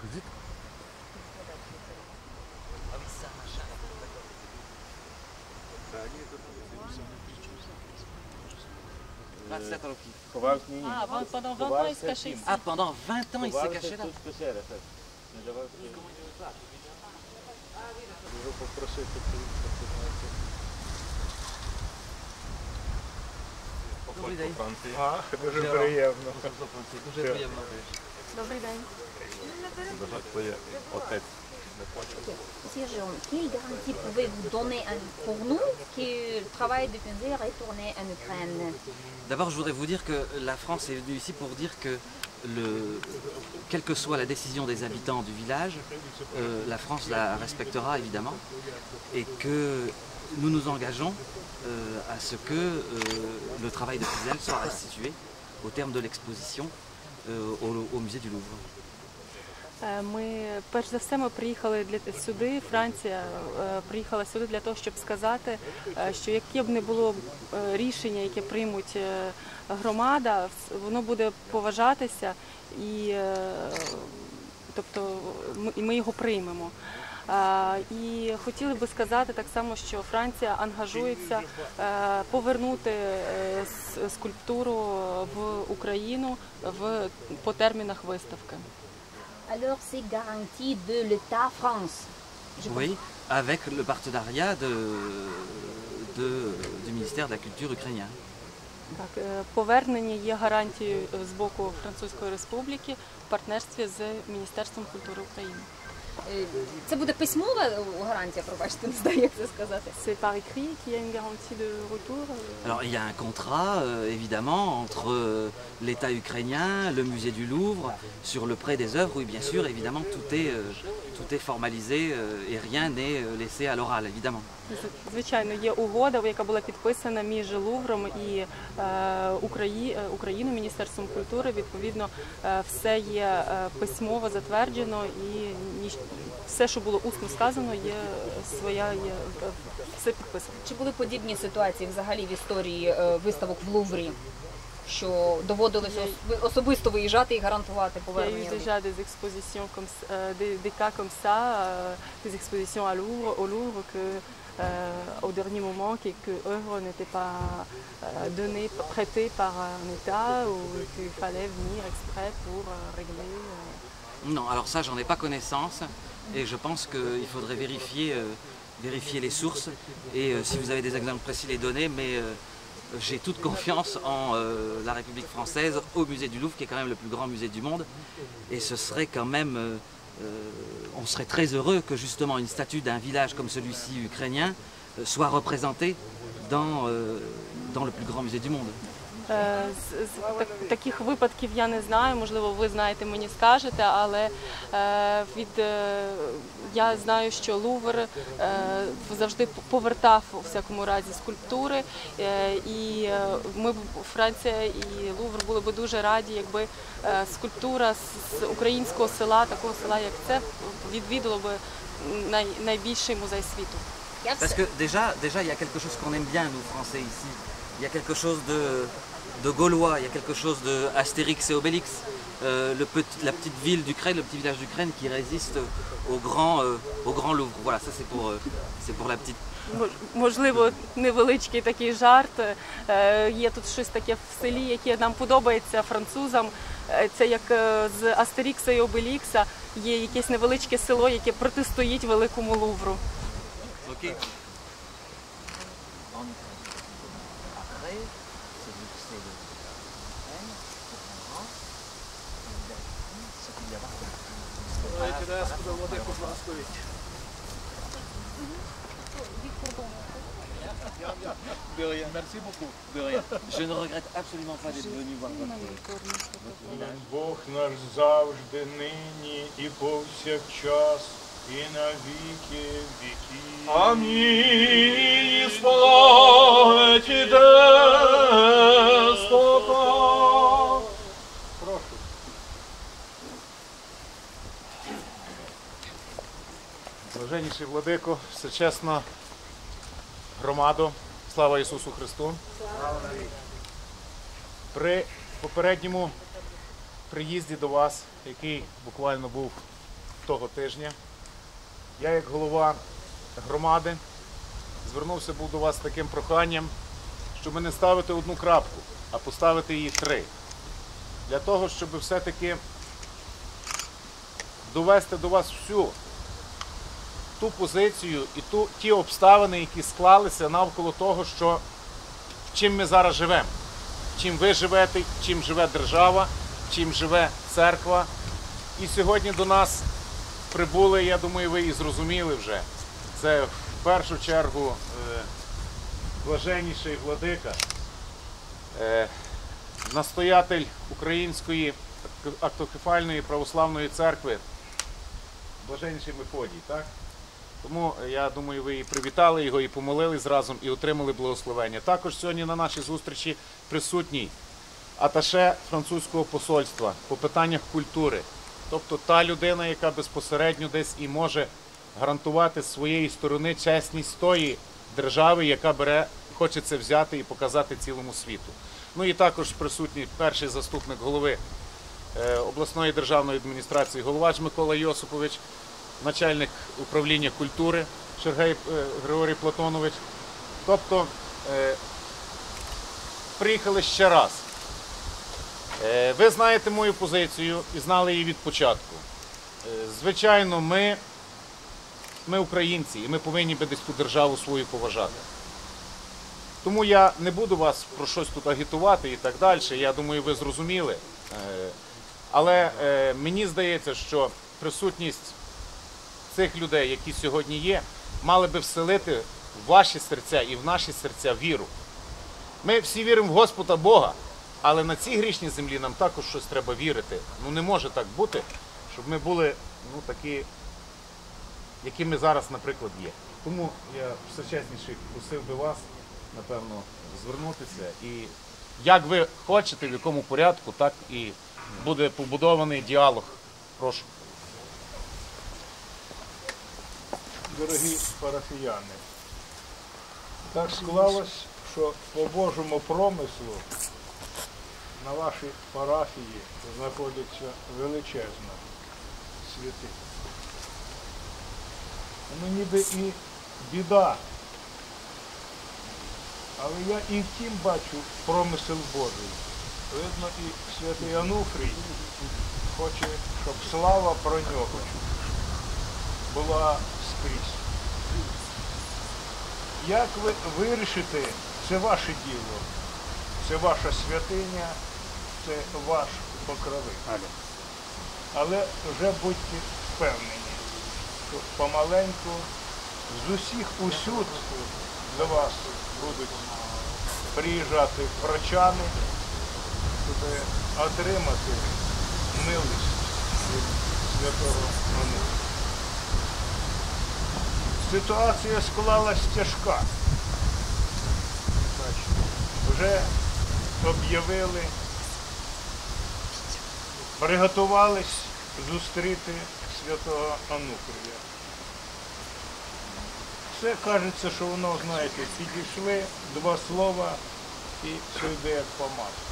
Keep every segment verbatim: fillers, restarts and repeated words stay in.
visite. Ah oui, ça, machin. vingt-sept років. Ховався, ні, ні. А, вон- pendant vingt ans, il se cachait ici. Ah, pendant vingt ans, il s'est Ховався caché là. тут в печері, так. Не давався. Дуже попросив, щоб ти знаєте. Добрий день. А, дуже приємно. Дуже приємно. Добрий день. Твоє отець. Monsieur Jérôme, quelle garantie pouvez-vous donner à- pour nous que le travail de musée est retourné en Ukraine? D'abord, je voudrais vous dire que la France est venue ici pour dire que, le, quelle que soit la décision des habitants du village, euh, la France la respectera évidemment et que nous nous engageons euh, à ce que euh, le travail de Pizel soit restitué au terme de l'exposition euh, au, au musée du Louvre. Ми, перш за все, ми приїхали для, сюди, Франція е, приїхала сюди для того, щоб сказати, е, що яке б не було е, рішення, яке приймуть е, громада, воно буде поважатися і, е, тобто, ми, і ми його приймемо. Е, і хотіли би сказати так само, що Франція ангажується е, повернути е, с- скульптуру в Україну в, по термінах виставки. Alors c'est garantie de l'État France. Je Oui, avec le partenariat de, de, du ministère de la Culture ukrainien. Так, е, повернення є гарантією з боку Французької Республіки в партнерстві з Міністерством культури України. Е, Це буде письмова гарантія, пробачте, не знаю, як це сказати. C'est par écrit qu'il y a une garantie de retour. euh, Alors il y a un contrat euh, évidemment entre euh, l'État ukrainien, le musée du Louvre, sur le prêt des œuvres. Oui, bien sûr, évidemment, tout est, euh, tout est formalisé euh, et rien n'est euh, laissé à l'oral, évidemment. з- Звичайно, є угода, яка була підписана між Лувром і е, Украї... е, Україною, Міністерством культури. Відповідно, е, все є е, письмово затверджено і ніч- все, що було усно сказано, є своя, є е, все підписано. Чи були подібні ситуації взагалі в історії е, виставок в Луврі, що доводилося ос- особисто виїжджати і гарантувати Il y a eu повернення? déjà des expositions comme ça, euh, des, des cas comme ça, euh, des expositions à Louvre, au Louvre que euh, au dernier moment que, que œuvres n'étaient pas euh, données, prêtées par un État ou qu'il fallait venir exprès pour euh, régler. euh. Non, alors ça, j'en ai pas connaissance et je pense qu'il faudrait vérifier, euh, vérifier les sources et euh, si vous avez des exemples précis, les donner, mais euh, j'ai toute confiance en euh, la République française, au musée du Louvre, qui est quand même le plus grand musée du monde, et ce serait quand même, euh, euh, on serait très heureux que justement une statue d'un village comme celui-ci ukrainien euh, soit représentée dans, euh, dans le plus grand musée du monde. Е, з- з так- Таких випадків я не знаю, можливо, ви знаєте, мені скажете, але е, від, е, я знаю, що Лувр е, завжди повертав у всякому разі скульптури, е, і е, ми б, Франція і Лувр були б дуже раді, якби е, скульптура з- з українського села, такого села, як це, відвідало би най, найбільший музей світу. Я Parce все- que déjà, déjà, il y a quelque chose qu'on aime bien, nous, Français, ici. Il y a quelque chose de, de gaulois, il y a quelque chose de Astérix et Obélix. Euh, le petit, la petite ville d'Ukraine, le petit village d'Ukraine qui résiste au grand, euh, au grand Louvre. Voilà, ça c'est pour, euh, c'est pour la petite. Мож- Можливо, невеличкий такий жарт. Е, Є тут щось таке в селі, яке нам подобається французам. Е, Це як е, з Астерікса і Обелікса. Є якесь невеличке село, яке протистоїть великому Лувру. Ok. Après, c'est le c'est le ce qu'il y a De rien. Merci beaucoup. De rien. Je ne regrette absolument pas d'être venu voir votre. Бог наш завжди, нині і повсякчас, і на віки віків. Амінь. Славить деспота. Прошу. Блаженніший владико, всечесна громадо, слава Ісусу Христу. При попередньому приїзді до вас, який буквально був того тижня я, як голова громади, звернувся був до вас з таким проханням, щоб не ставити одну крапку, а поставити її три. Для того, щоб все-таки довести до вас всю ту позицію і ту, ті обставини, які склалися навколо того, що, чим ми зараз живемо. Чим ви живете, чим живе держава, чим живе церква. І сьогодні до нас прибули, я думаю, ви і зрозуміли вже. Це в першу чергу е, блаженніший владика, е, настоятель Української автокефальної православної церкви, блаженніший Мефодій, так? Тому, я думаю, ви і привітали його, і помолились разом, і отримали благословення. Також сьогодні на нашій зустрічі присутній аташе французького посольства по питаннях культури. Тобто та людина, яка безпосередньо десь і може гарантувати з своєї сторони чесність тої держави, яка бере, хоче це взяти і показати цілому світу. Ну і також присутній перший заступник голови е, обласної державної адміністрації Головач Микола Йосипович, начальник управління культури Шергей е, Григорій Платонович. Тобто е, приїхали ще раз. Е, ви знаєте мою позицію і знали її від початку. Е, звичайно, ми, ми українці, і ми повинні би десь ту державу свою поважати. Тому я не буду вас про щось тут агітувати і так далі, я думаю, ви зрозуміли. Е, але е, мені здається, що присутність цих людей, які сьогодні є, мали би вселити в ваші серця і в наші серця віру. Ми всі віримо в Господа Бога, але на цій грішній землі нам також щось треба вірити. Ну не може так бути, щоб ми були ну, такі, які ми зараз, наприклад, є. Тому я всечесніше просив би вас, напевно, звернутися. І як ви хочете, в якому порядку, так і буде побудований діалог. Прошу. Дорогі парафіяни, так склалось, що по Божому промислу на вашій парафії знаходиться величезна святиня. Ну ніби і біда, але я і в тім бачу промисел Божий. Видно, і святий Ануфрій хоче, щоб слава про нього була скрізь. Як ви вирішите, це ваше діло, це ваша святиня, це ваш покровитель. Але вже будьте впевнені, що помаленьку з усіх усюд до вас будуть приїжджати прочани, щоб отримати милість від святого Ануфрія. Ситуація склалась тяжка. Вже об'явили, приготувались зустріти святого Ануфрія. Все кажеться, що воно, знаєте, підійшли два слова і все йде як по маслу.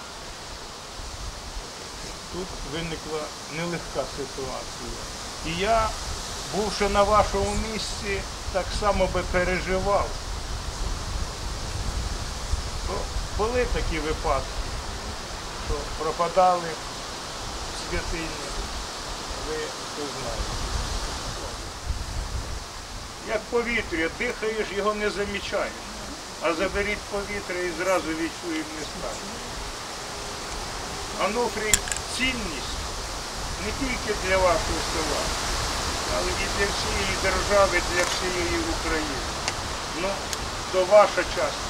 Тут виникла нелегка ситуація. І я, бувши на вашому місці, так само би переживав. Бо були такі випадки, що пропадали святині, ви це знаєте. Як повітря, дихаєш, його не замічаєш, а заберіть повітря і зразу відчуєш не стане. Ануфрій – цінність не тільки для вашого села, але і для всієї держави, для всієї України. Ну, то ваша частина.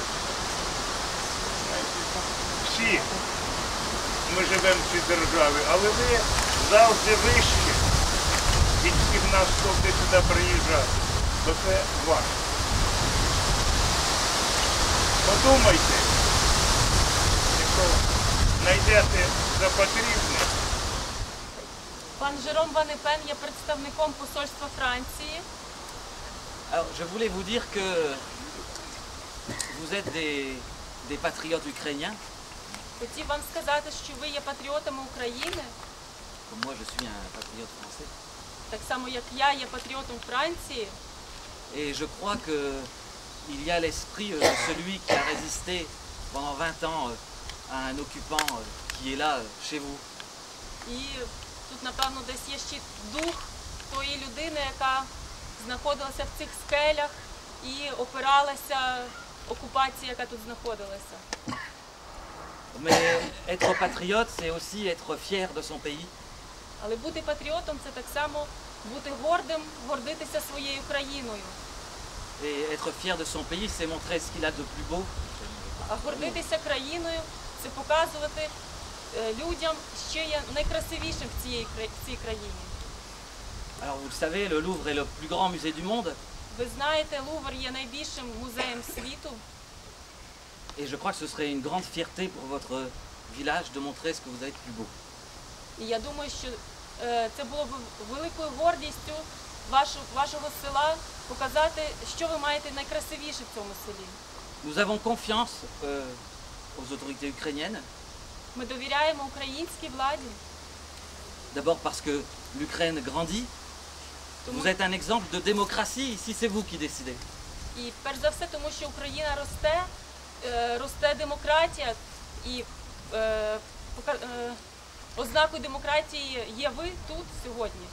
Всі ми живемо в цій державі, але ви завжди вище від всіх нас, хто буде сюди приїжджати. То це ваше. Подумайте, якщо знайдете за потрібне. Пан Жером Ван Епен є представником посольства Франції. Alors, je voulais vous dire que vous êtes des, des patriotes ukrainiens, Хотів вам сказати, що ви є патріотами України, comme moi je suis un patriote français. так само як я є патріотом Франції. Et je crois qu'il y a l'esprit euh, de celui qui a résisté pendant vingt ans euh, à un occupant euh, qui est là euh, chez vous. І тут, напевно, десь є ще дух тої людини, яка знаходилася в цих скелях і опиралася окупації, яка тут знаходилася. Mais être patriote, c'est aussi être fier de son pays. Але бути патріотом – це так само бути гордим, гордитися своєю країною. Et être fier de son pays, c'est montrer ce qu'il a de plus beau. А гордитися країною – це показувати е, людям, що є найкрасивішим в цій, в цій країні. Alors vous le savez, le Louvre est le plus grand musée du monde. Ви знаєте, Лувр є найбільшим музеєм світу. Et je crois que ce serait une grande fierté pour votre village de montrer ce que vous avez de plus beau. І я думаю, що е, це було б великою гордістю вашу, вашого села показати, що ви маєте найкрасивіше в цьому селі. Nous avons confiance euh, aux autorités ukrainiennes. Ми довіряємо українській владі. D'abord parce que l'Ukraine grandit. Тому, Vous êtes un exemple de démocratie, ici c'est vous qui décidez. і перш за все, тому що Україна росте, е, росте демократія, і е, пока- е, ознакою демократії є ви тут сьогодні.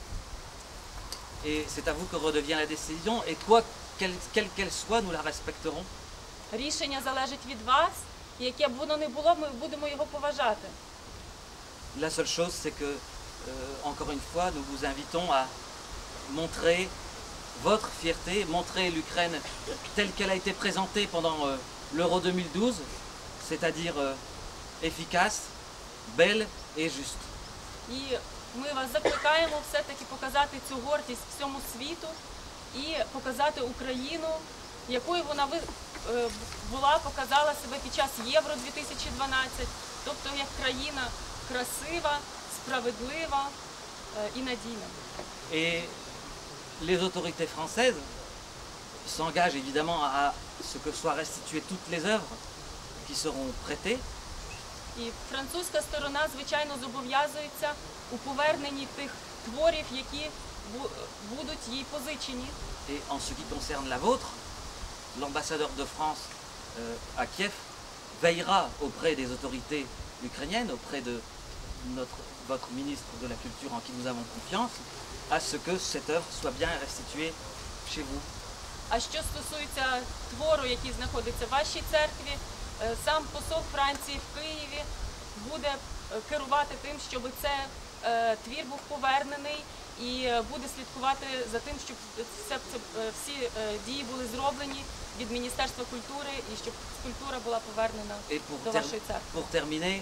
Et c'est à vous que redevient la décision. Et quoi, quelle quelle qu'elle soit, nous la respecterons. Рішення залежить від вас, і яке б воно не було, ми будемо його поважати. La seule chose, c'est que, euh, encore une fois, nous vous invitons à montrer votre fierté, montrer l'Ukraine telle qu'elle a été présentée pendant euh, l'Euro deux mille douze, c'est-à-dire euh, efficace, belle et juste. І ми вас закликаємо все-таки показати цю гордість всьому світу і показати Україну, якою вона ви- е, була, показала себе під час Євро дві тисячі дванадцять, тобто як країна красива, справедлива е, і надійна. Et les autorités françaises s'engagent évidemment à ce que soient restituées toutes les œuvres qui seront prêtées. І французька сторона, звичайно, зобов'язується у поверненні тих творів, які бу- будуть їй позичені. Et en ce qui concerne la vôtre, l'ambassadeur de France euh, à Kiev veillera auprès des autorités ukrainiennes, auprès de notre, votre ministre de la Culture en qui nous avons confiance, à ce que cette œuvre soit bien restituée chez vous. А що стосується твору, який знаходиться в вашій церкві, е, сам посол Франції в Києві буде е, керувати тим, щоб це е, твір був повернений, і е, буде слідкувати за тим, щоб все, це, е, всі е, дії були зроблені від Міністерства культури і щоб скульптура була повернена Et pour, до ter- вашої церкви. pour terminer,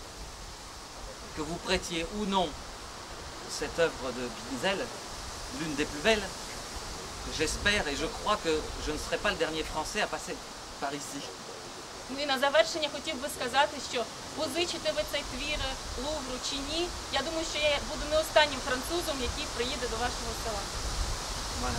que vous prêtiez ou non cette œuvre de Binzel, l'une des plus belles, j'espère et je crois que je ne serai pas le dernier Français à passer par ici. Ну і на завершення хотів би сказати, що позичите ви цей твір Лувру чи ні, я думаю, що я буду не останнім французом, який приїде до вашого села. Voilà.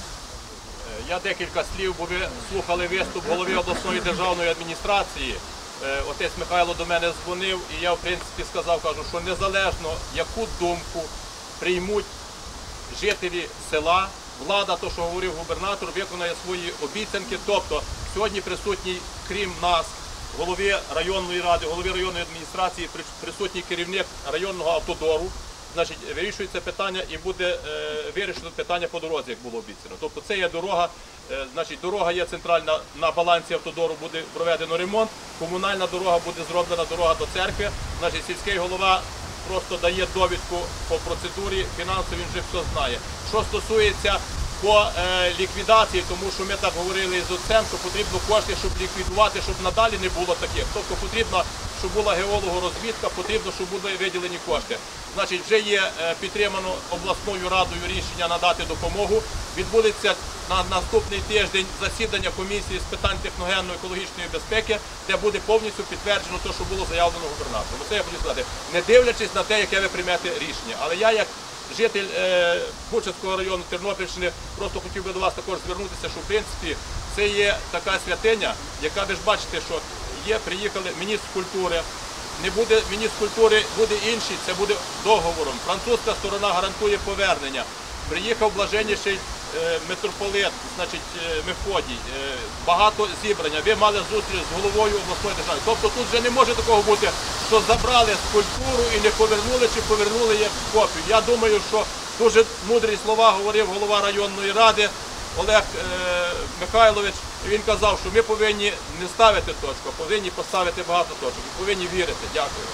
Я декілька слів, бо ви слухали виступ голови обласної державної адміністрації. Е, Отець Михайло до мене дзвонив, і я в принципі сказав, кажу, що незалежно яку думку приймуть жителі села, влада, то що говорив губернатор, виконає свої обіцянки. Тобто сьогодні присутній, крім нас, голови районної ради, голови районної адміністрації, при- присутній керівник районного автодору. Значить, вирішується питання і буде е, вирішено питання по дорозі, як було обіцяно. Тобто це є дорога, е, значить, дорога є центральна, на балансі автодору буде проведено ремонт, комунальна дорога буде зроблена, дорога до церкви. Значить, сільський голова просто дає довідку по процедурі, фінансово він вже все знає. Що стосується по е, ліквідації, тому що ми так говорили з отцем, що потрібно кошти, щоб ліквідувати, щоб надалі не було таких. Тобто потрібно, щоб була геологорозвідка, потрібно, щоб були виділені кошти. Значить, вже є е, підтримано обласною радою рішення надати допомогу. Відбудеться на наступний тиждень засідання комісії з питань техногенно-екологічної безпеки, де буде повністю підтверджено те, що було заявлено губернатором. Це я хочу сказати, не дивлячись на те, яке ви приймете рішення. Але я, як житель е, Бучацького району Тернопільщини, просто хотів би до вас також звернутися, що в принципі це є така святиня, яка ви ж бачите, що є, приїхали міністр культури. Не буде міністр культури, буде інший, це буде договором. Французька сторона гарантує повернення. приїхав блаженніший е, митрополит, значить е, Мефодій, е, багато зібрання, ви мали зустріч з головою обласної держави. Тобто тут вже не може такого бути, що забрали скульптуру і не повернули, чи повернули як копію. Я думаю, що дуже мудрі слова говорив голова районної ради Олег е, Михайлович. Він казав, що ми повинні не ставити точку, а повинні поставити багато точок і повинні вірити. Дякую.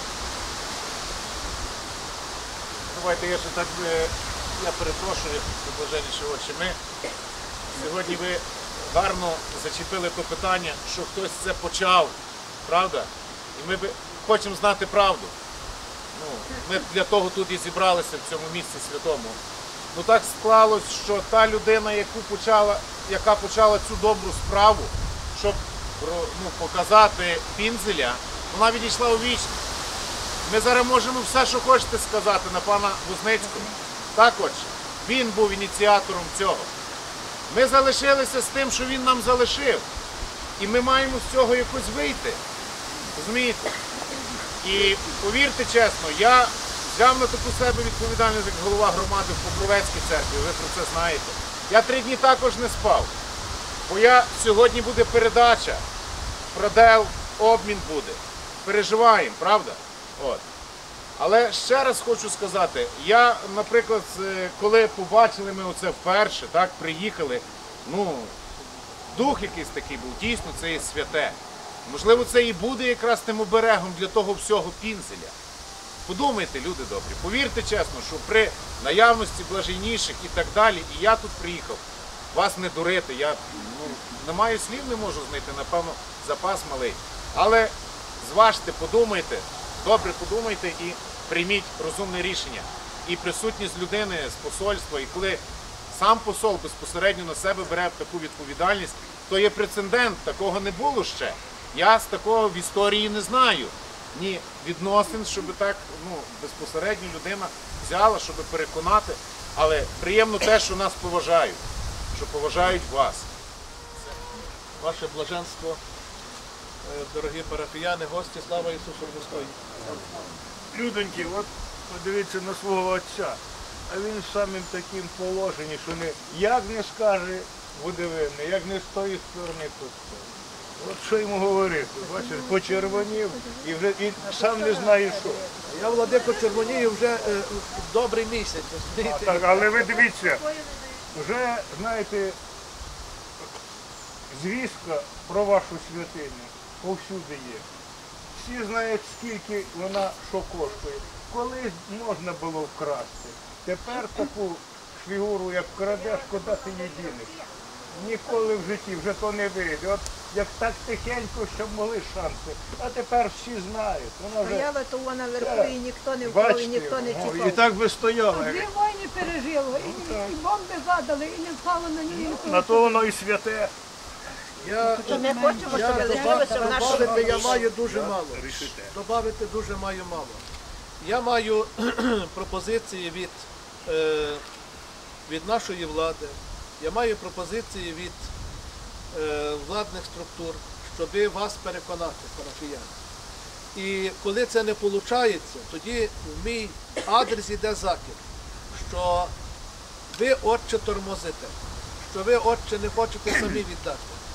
Давайте я ще так, е, я перепрошую, блаженніші очі. Ми сьогодні ви гарно зачепили то питання, що хтось це почав, правда? І ми би хочемо знати правду. Ну, ми для того тут і зібралися в цьому місці святому. Ну так склалось, що та людина, яку почала, яка почала цю добру справу, щоб ну, показати Пінзеля, вона відійшла у вічність. Ми зараз можемо все, що хочете сказати на пана Возницького. Так от, він був ініціатором цього. Ми залишилися з тим, що він нам залишив. І ми маємо з цього якось вийти. Розумієте? І повірте чесно, я взяв на таку себе відповідальність як голова громади в Покровецькій церкві, ви про це знаєте. Я три дні також не спав, бо я, сьогодні буде передача, продел, обмін буде. Переживаємо, правда? От. Але ще раз хочу сказати, я, наприклад, коли побачили ми оце вперше, так, приїхали, ну, дух якийсь такий був, дійсно, це є святе. Можливо, це і буде якраз тим оберегом для того всього Пінзеля. Подумайте, люди добрі, повірте чесно, що при наявності блаженніших і так далі, і я тут приїхав, вас не дурити, я ну, не маю слів, не можу знайти, напевно, запас малий. Але зважте, подумайте, добре подумайте і прийміть розумне рішення. І присутність людини з посольства, і коли сам посол безпосередньо на себе бере таку відповідальність, то є прецедент, такого не було ще. Я з такого в історії не знаю. Ні відносин, щоб так ну, безпосередньо людина взяла, щоб переконати. Але приємно те, що нас поважають, що поважають вас. Ваше блаженство, дорогі парафіяни, гості, слава Ісусу Христу! Людоньки, от подивіться на свого отця, а він самим таким положенні, що не як не скаже, буде винний, як не з тої сторони, то з тої. От що йому говорити, бачиш, почервонів і вже і сам не знає що. Я, владико, червонію вже е, добрий місяць. А, так, але ви дивіться, вже, знаєте, звістка про вашу святиню повсюди є. Всі знають, скільки вона що коштує. Колись можна було вкрасти. Тепер таку фігуру, як вкрадеш, куди ти її дінеш. Ніколи в житті вже то не вийде. От як так тихенько, щоб могли шанси. А тепер всі знають. Вона вже... Стояла то вона вверху, і ніхто не впав, і ніхто не Бачите, чіпав. і так би стояла. Дві війни пережило, і, і бомби задали, і не впало на ній. На то воно і святе. Я, То ми хочемо, я щоб лишилося в нашому добавити я місті. маю дуже мало. Добавити дуже маю мало. Я маю пропозиції від, е, від нашої влади, я маю пропозиції від е, владних структур, щоб вас переконати, парафіяни. І коли це не виходить, тоді в мій адрес йде закид, що ви, отче, тормозите, що ви, отче, не хочете самі віддати.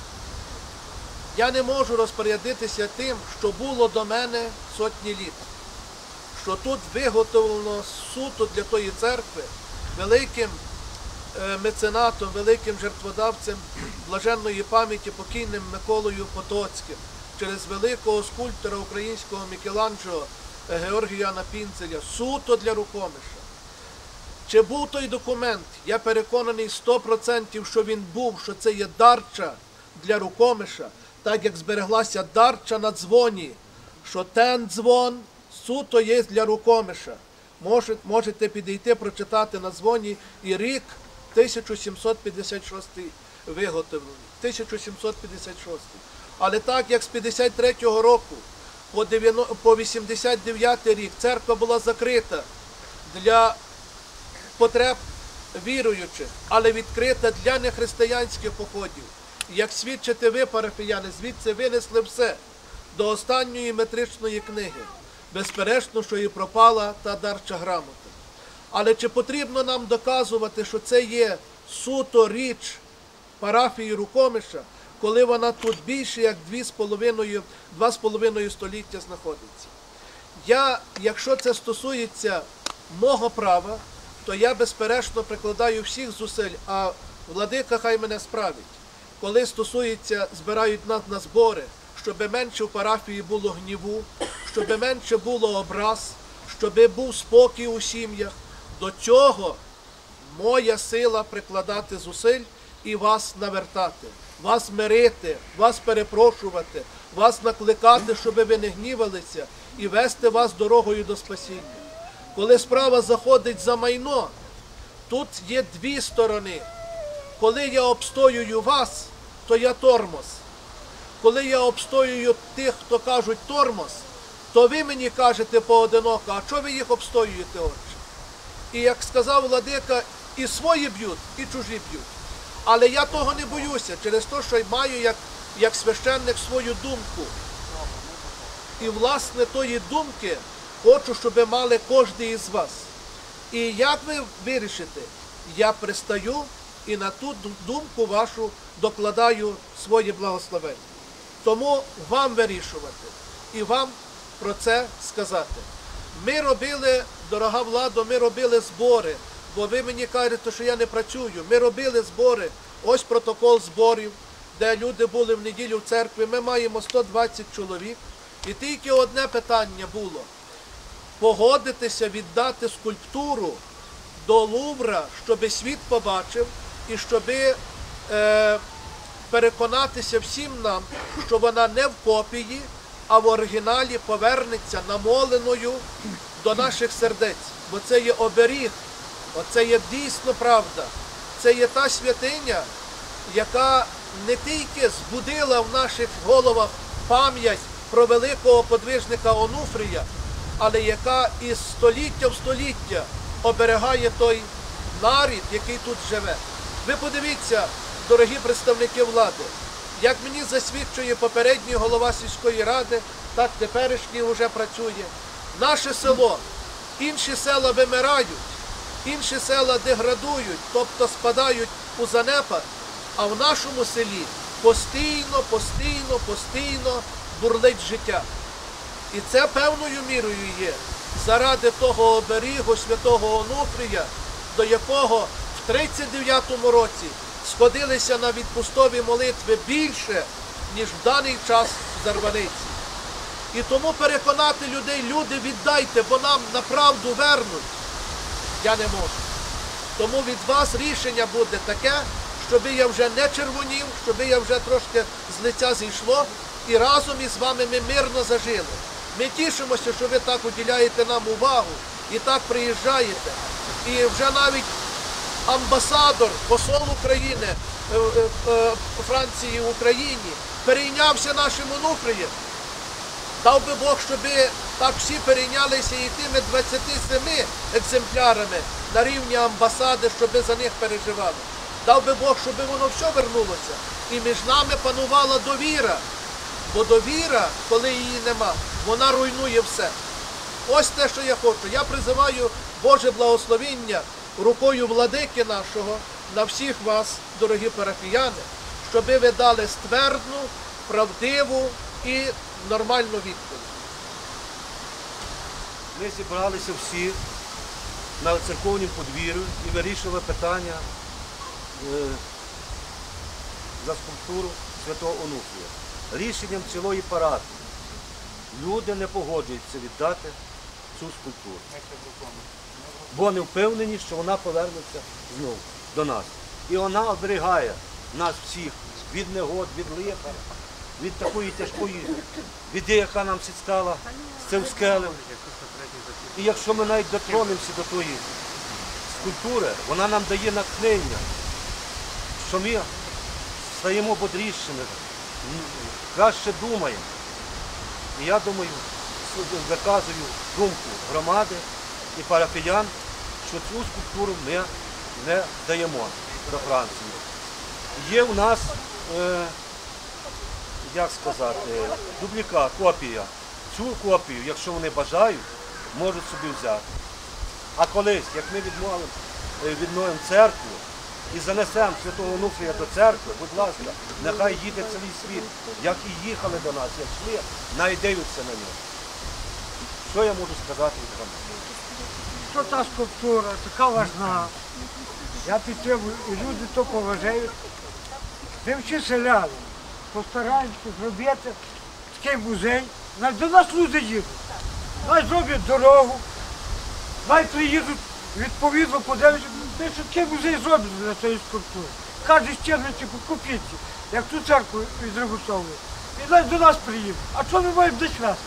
Я не можу розпорядитися тим, що було до мене сотні літ, що тут виготовлено суто для тої церкви великим меценатом, великим жертводавцем блаженної пам'яті покійним Миколою Потоцьким, через великого скульптора українського Мікеланджело Георгіяна Пінзеля, суто для Рукомиша. Чи був той документ? Я переконаний сто відсотків, що він був, що це є дарча для Рукомиша, так як збереглася дарча на дзвоні, що ten дзвон суто є для Рукомиша. Можете підійти, прочитати на дзвоні і рік тисяча сімсот п'ятдесят шостий виготовлений. тисяча сімсот п'ятдесят шостий. Але так як з п'ятдесят третього року по вісімдесят дев'ятий рік церква була закрита для потреб віруючих, але відкрита для нехристиянських походів. І як свідчите ви, парафіяни, звідси винесли все до останньої метричної книги. Безперечно, що і пропала та дарча грамота. Але чи потрібно нам доказувати, що це є суто річ парафії Рукомиша, коли вона тут більше як дві з половиною, два з половиною століття знаходиться? Я, якщо це стосується мого права, то я безперечно прикладаю всіх зусиль, а владика хай мене справить. Коли стосується, збирають нас на збори, щоб менше в парафії було гніву, щоб менше було образ, щоб був спокій у сім'ях, до цього моя сила прикладати зусиль і вас навертати, вас мирити, вас перепрошувати, вас накликати, щоб ви не гнівалися, і вести вас дорогою до спасіння. Коли справа заходить за майно, тут є дві сторони. Коли я обстоюю вас, то я тормоз. Коли я обстоюю тих, хто кажуть тормоз, то ви мені кажете поодиноко, а чого ви їх обстоюєте, отче? І як сказав владика, і свої б'ють, і чужі б'ють. Але я того не боюся, через те, що маю як, як священник свою думку. І власне тої думки хочу, щоб ви мали кожен із вас. І як ви вирішите, я пристаю і на ту думку вашу докладаю своє благословення. Тому вам вирішувати і вам про це сказати. Ми робили, дорога влада, ми робили збори, бо ви мені кажете, що я не працюю. Ми робили збори, ось протокол зборів, де люди були в неділю в церкві. Ми маємо сто двадцять чоловік. І тільки одне питання було – погодитися віддати скульптуру до Лувра, щоб світ побачив і щоб е, переконатися всім нам, що вона не в копії, а в оригіналі повернеться намоленою до наших сердець. Бо це є оберіг, оце є дійсно правда. Це є та святиня, яка не тільки збудила в наших головах пам'ять про великого подвижника Онуфрія, але яка із століття в століття оберігає той нарід, який тут живе. Ви подивіться, дорогі представники влади, як мені засвідчує попередній голова сільської ради, так теперішній вже працює. Наше село, інші села вимирають, інші села деградують, тобто спадають у занепад, а в нашому селі постійно, постійно, постійно бурлить життя. І це певною мірою є заради того оберігу святого Онуфрія, до якого в тридцять дев'ятому році сходилися на відпустові молитви більше, ніж в даний час в Зарваниці. І тому переконати людей, люди, віддайте, бо нам на правду вернуть, я не можу. Тому від вас рішення буде таке, щоб я вже не червонів, щоб я вже трошки з лиця зійшло, і разом із вами ми мирно зажили. Ми тішимося, що ви так уділяєте нам увагу і так приїжджаєте. І вже навіть амбасадор, посол України, Франції в Україні перейнявся нашим Онуфриєм. Дав би Бог, щоб так всі перейнялися і тими двадцятьма семи екземплярами на рівні амбасади, щоб за них переживали. Дав би Бог, щоб воно все вернулося. І між нами панувала довіра. Бо довіра, коли її нема, вона руйнує все. Ось те, що я хочу. Я призиваю Боже благословіння рукою владики нашого на всіх вас, дорогі парафіяни, щоб ви дали ствердну, правдиву і нормальну відповідь. Ми зібралися всі на церковнім подвір'ю і вирішили питання е, за скульптуру святого Онуфрія. Рішенням цілої парафії люди не погоджуються віддати цю скульптуру, бо не впевнені, що вона повернеться знову до нас. І вона оберігає нас всіх від негод, від лиха, від такої тяжкої біди, яка нам сіскала з цим скелем. І якщо ми навіть дотронемося до тої скульптури, вона нам дає натхнення, що ми стаємо бодрішими, краще думаємо. І я думаю, виказую думку громади і парафіян, що цю скульптуру ми не даємо до Франції. Є у нас, е, як сказати, дублікат, копія. Цю копію, якщо вони бажають, можуть собі взяти. А колись, як ми відновимо, е, відновимо церкву і занесемо Святого Онуфрія до церкви, будь ласка, нехай їде цілий світ, як і їхали до нас, як йшли, навіть дивляться на нього. Що я можу сказати від вас? Що та скульптура така важна. Я підтримую, і люди то поважають. Ми всі селяни постараємося зробити такий музей. Навіть до нас люди їдуть. Навіть зроблять дорогу, навіть приїдуть, відповідно подивляться. Ми ще такий музей зроблять для цієї скульптури. Кожен стіночці по копійці, як ту церкву відремонтовують. І навіть до нас приїдуть. А що ми маємо десь вести?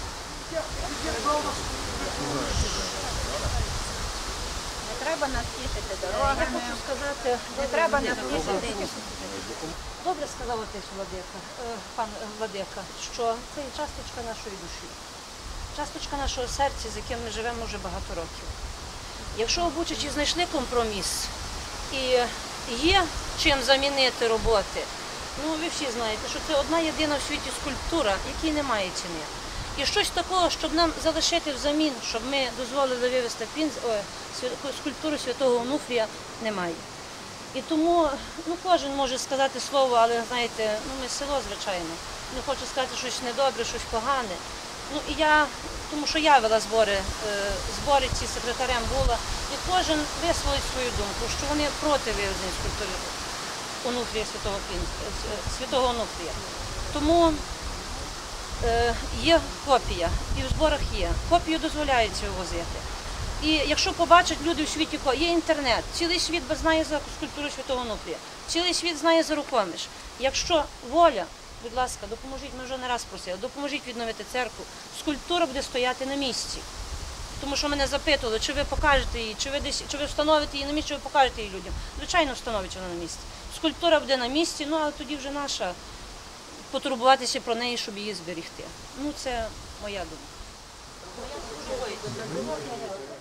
Не треба нас тішити дорогами. Я хочу сказати, не треба нас тішити. Добре сказав отець Владика, е, пан Владика, що це є часточка нашої душі, часточка нашого серця, з яким ми живемо вже багато років. Якщо в Бучачі знайшли компроміс і є чим замінити роботи, ну ви всі знаєте, що це одна єдина в світі скульптура, якій немає ціни. І щось такого, щоб нам залишити взамін, щоб ми дозволили вивезти пінз, о, скульптуру Святого Онуфрія, немає. І тому ну, кожен може сказати слово, але знаєте, ну, ми село, звичайно. Не хочу сказати щось недобре, щось погане. Ну, і я, тому що я вела збори, е, збори ці секретарем була, і кожен висловить свою думку, що вони проти вивезення скульптури Онуфрія, Святого, Святого Онуфрія. Тому е, є копія, і в зборах є. Копію дозволяється вивозити. І якщо побачать люди в світі, є інтернет, цілий світ знає за скульптуру Святого Онуфрія, цілий світ знає за Рукомиш. Якщо воля, будь ласка, допоможіть, ми вже не раз просили, допоможіть відновити церкву, скульптура буде стояти на місці. Тому що мене запитували, чи ви покажете її, чи ви, десь, чи ви встановите її на місці, чи ви покажете її людям. Звичайно, встановить вона на місці. Скульптура буде на місці, ну але тоді вже наша потурбуватися про неї, щоб її зберегти. Ну це моя думка.